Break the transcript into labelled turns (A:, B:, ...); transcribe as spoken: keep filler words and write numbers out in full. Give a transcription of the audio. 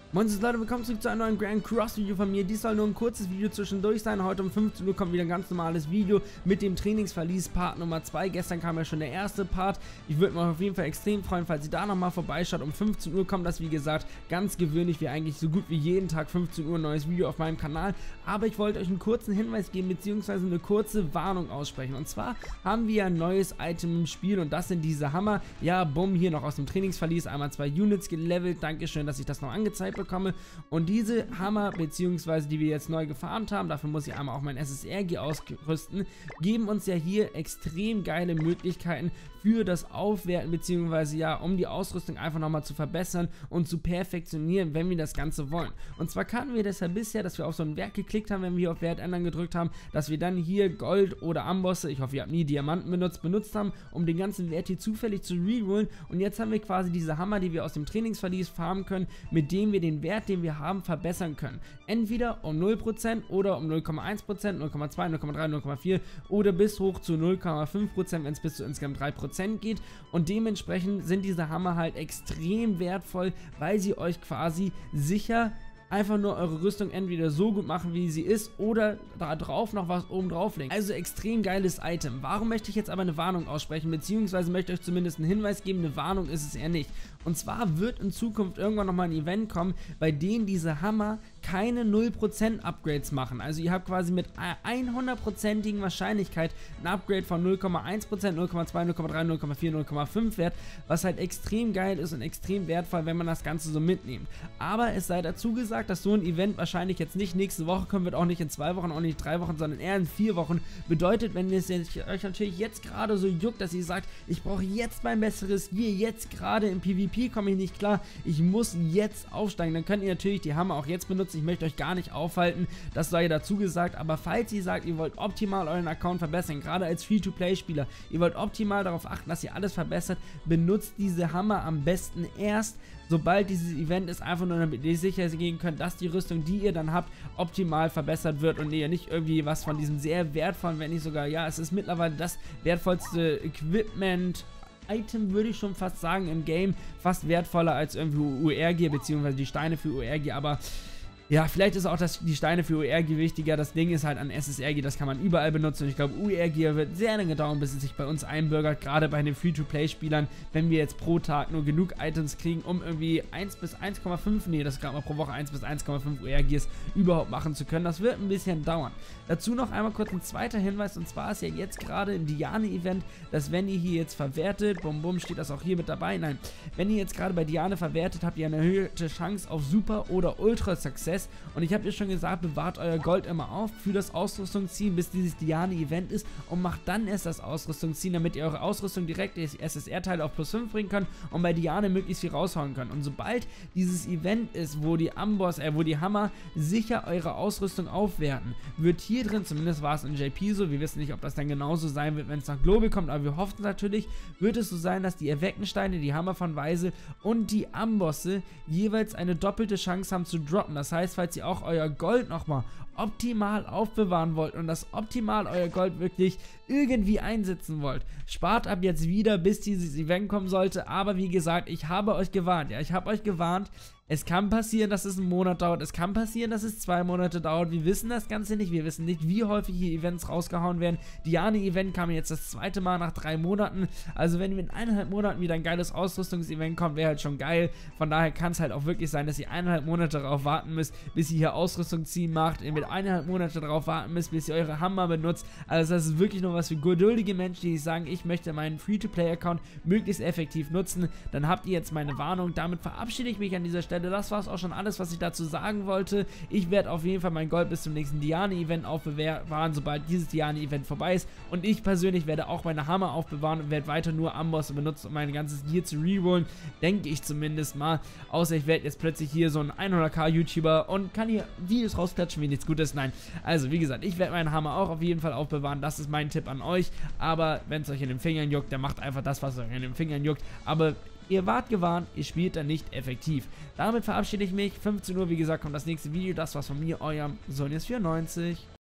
A: Moin Leute, willkommen zurück zu einem neuen Grand Cross Video von mir. Dies soll nur ein kurzes Video zwischendurch sein. Heute um fünfzehn Uhr kommt wieder ein ganz normales Video mit dem Trainingsverlies Part Nummer zwei. Gestern kam ja schon der erste Part. Ich würde mich auf jeden Fall extrem freuen, falls ihr da nochmal vorbeischaut. Um fünfzehn Uhr kommt das, wie gesagt, ganz gewöhnlich, wie eigentlich so gut wie jeden Tag fünfzehn Uhr ein neues Video auf meinem Kanal. Aber ich wollte euch einen kurzen Hinweis geben, beziehungsweise eine kurze Warnung aussprechen. Und zwar haben wir ein neues Item im Spiel und das sind diese Hammer. Ja, bumm, hier noch aus dem Trainingsverlies einmal zwei Units gelevelt. Dankeschön, dass ich das noch angezeigt bekomme. Und diese Hammer, beziehungsweise die wir jetzt neu gefarmt haben, dafür muss ich einmal auch mein S S R G ausrüsten, geben uns ja hier extrem geile Möglichkeiten für das Aufwerten, beziehungsweise ja, um die Ausrüstung einfach nochmal zu verbessern und zu perfektionieren, wenn wir das Ganze wollen. Und zwar kannten wir das ja bisher, dass wir auf so ein Wert geklickt haben, wenn wir auf Wert ändern gedrückt haben, dass wir dann hier Gold oder Ambosse, ich hoffe, ihr habt nie Diamanten benutzt, benutzt haben, um den ganzen Wert hier zufällig zu rerollen. Und jetzt haben wir quasi diese Hammer, die wir aus dem Trainingsverlies farmen können, mit dem wir den Wert, den wir haben, verbessern können. Entweder um null Prozent oder um null Komma eins Prozent, null Komma zwei, null Komma drei, null Komma vier oder bis hoch zu null Komma fünf Prozent, wenn es bis zu insgesamt drei Prozent geht. Und dementsprechend sind diese Hammer halt extrem wertvoll, weil sie euch quasi sicher einfach nur eure Rüstung entweder so gut machen, wie sie ist, oder da drauf noch was oben drauflegen. Also extrem geiles Item. Warum möchte ich jetzt aber eine Warnung aussprechen, beziehungsweise möchte euch zumindest einen Hinweis geben, eine Warnung ist es eher nicht. Und zwar wird in Zukunft irgendwann nochmal ein Event kommen, bei dem diese Hammer keine null Prozent Upgrades machen. Also ihr habt quasi mit hundertprozentigen Wahrscheinlichkeit ein Upgrade von null Komma eins Prozent, null Komma zwei, null Komma drei, null Komma vier, null Komma fünf Wert, was halt extrem geil ist und extrem wertvoll, wenn man das Ganze so mitnimmt. Aber es sei dazu gesagt, dass so ein Event wahrscheinlich jetzt nicht nächste Woche kommen wird, auch nicht in zwei Wochen, auch nicht in drei Wochen, sondern eher in vier Wochen. Bedeutet, wenn es euch natürlich jetzt gerade so juckt, dass ihr sagt, ich brauche jetzt mein besseres Gear, jetzt gerade im PvP komme ich nicht klar, ich muss jetzt aufsteigen, dann könnt ihr natürlich die Hammer auch jetzt benutzen. Ich möchte euch gar nicht aufhalten, das sei dazu gesagt, aber falls ihr sagt, ihr wollt optimal euren Account verbessern, gerade als Free-to-Play-Spieler, ihr wollt optimal darauf achten, dass ihr alles verbessert, benutzt diese Hammer am besten erst, sobald dieses Event ist, einfach nur damit ihr sicher gehen könnt, dass die Rüstung, die ihr dann habt, optimal verbessert wird und ihr nicht irgendwie was von diesem sehr wertvollen, wenn nicht sogar, ja, es ist mittlerweile das wertvollste Equipment, Item, würde ich schon fast sagen, im Game, fast wertvoller als irgendwie U R-Gear, beziehungsweise die Steine für U R-Gear, aber ja, vielleicht ist auch das, die Steine für U R-Gear wichtiger. Das Ding ist halt an S S R-Gear, das kann man überall benutzen. Und ich glaube, U R-Gear wird sehr lange dauern, bis es sich bei uns einbürgert. Gerade bei den Free-to-Play-Spielern, wenn wir jetzt pro Tag nur genug Items kriegen, um irgendwie eins bis eins Komma fünf, nee, das ist gerade mal pro Woche eins bis eins Komma fünf U R-Gears überhaupt machen zu können. Das wird ein bisschen dauern. Dazu noch einmal kurz ein zweiter Hinweis. Und zwar ist ja jetzt gerade im Diane-Event, dass wenn ihr hier jetzt verwertet, bum bum, steht das auch hier mit dabei. Nein, wenn ihr jetzt gerade bei Diane verwertet, habt ihr eine erhöhte Chance auf Super oder Ultra Success. Und ich habe dir schon gesagt, bewahrt euer Gold immer auf für das Ausrüstungsziehen, bis dieses Diane-Event ist, und macht dann erst das Ausrüstungsziehen, damit ihr eure Ausrüstung direkt, die S S R-Teile auf plus fünf bringen könnt und bei Diane möglichst viel raushauen könnt. Und sobald dieses Event ist, wo die Amboss, äh, wo die Hammer sicher eure Ausrüstung aufwerten, wird hier drin, zumindest war es in J P so, wir wissen nicht, ob das dann genauso sein wird, wenn es nach Global kommt, aber wir hoffen natürlich, wird es so sein, dass die Erweckensteine, die Hammer von Weise und die Ambosse jeweils eine doppelte Chance haben zu droppen. Das heißt, falls ihr auch euer Gold nochmal optimal aufbewahren wollt und das optimal euer Gold wirklich irgendwie einsetzen wollt, spart ab jetzt wieder, bis dieses Event kommen sollte. Aber wie gesagt, ich habe euch gewarnt, ja, ich habe euch gewarnt. Es kann passieren, dass es einen Monat dauert, es kann passieren, dass es zwei Monate dauert, wir wissen das Ganze nicht, wir wissen nicht, wie häufig hier Events rausgehauen werden. Diane-Event kam jetzt das zweite Mal nach drei Monaten, also wenn in eineinhalb Monaten wieder ein geiles Ausrüstungsevent kommt, wäre halt schon geil. Von daher kann es halt auch wirklich sein, dass ihr eineinhalb Monate darauf warten müsst, bis ihr hier Ausrüstung ziehen macht, ihr mit eineinhalb Monate darauf warten müsst, bis ihr eure Hammer benutzt. Also das ist wirklich nur was für geduldige Menschen, die sagen, ich möchte meinen Free-to-Play-Account möglichst effektiv nutzen. Dann habt ihr jetzt meine Warnung, damit verabschiede ich mich an dieser Stelle. Das war es auch schon alles, was ich dazu sagen wollte. Ich werde auf jeden Fall mein Gold bis zum nächsten Diane-Event aufbewahren, sobald dieses Diane-Event vorbei ist. Und ich persönlich werde auch meine Hammer aufbewahren und werde weiter nur Amboss benutzen, um mein ganzes Gear zu rerollen. Denke ich zumindest mal. Außer ich werde jetzt plötzlich hier so ein hundert K YouTuber und kann hier Videos rausklatschen, wie nichts Gutes. Nein. Also, wie gesagt, ich werde meinen Hammer auch auf jeden Fall aufbewahren. Das ist mein Tipp an euch. Aber wenn es euch in den Fingern juckt, dann macht einfach das, was euch in den Fingern juckt. Aber ihr wart gewarnt, ihr spielt dann nicht effektiv. Damit verabschiede ich mich. fünfzehn Uhr, wie gesagt, kommt das nächste Video. Das war's von mir, euer Sonius vierundneunzig.